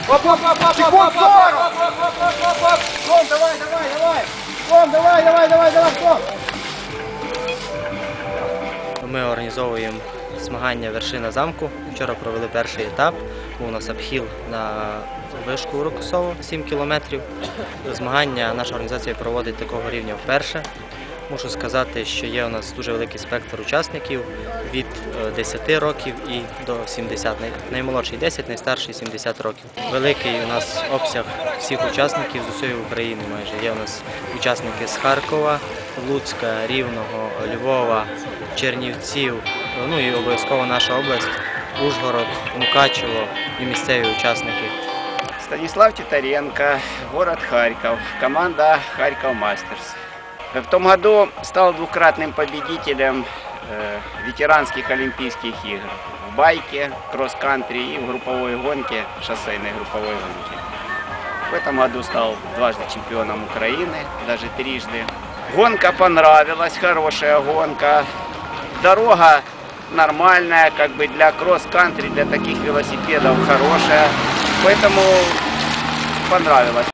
Секунд 40! Ром, давай! Ром, давай! Стоп! Ми організовуємо змагання «Вершина замку». Вчора провели перший етап. Був у нас обхил на вишку Рокосову 7 кілометрів. Змагання наша організація проводить такого рівня вперше. Мушу сказати, що є у нас дуже великий спектр учасників від 10 років і до 70. Наймолодший 10, найстарший 70 років. Великий у нас обсяг всіх учасників з усієї України майже. Є у нас учасники з Харкова, Луцька, Рівного, Львова, Чернівців, ну і обов'язково наша область, Ужгород, Мукачево і місцеві учасники. Станислав Титаренко, город Харьков, команда «Харьков Мастерс». В том году стал двукратным победителем ветеранских Олимпийских игр в байке, кросс-кантри и в групповой гонке, шоссейной групповой гонке. В этом году стал дважды чемпионом Украины, даже трижды. Гонка понравилась, хорошая гонка. Дорога нормальная, как бы для кросс-кантри, для таких велосипедов хорошая. Поэтому понравилось.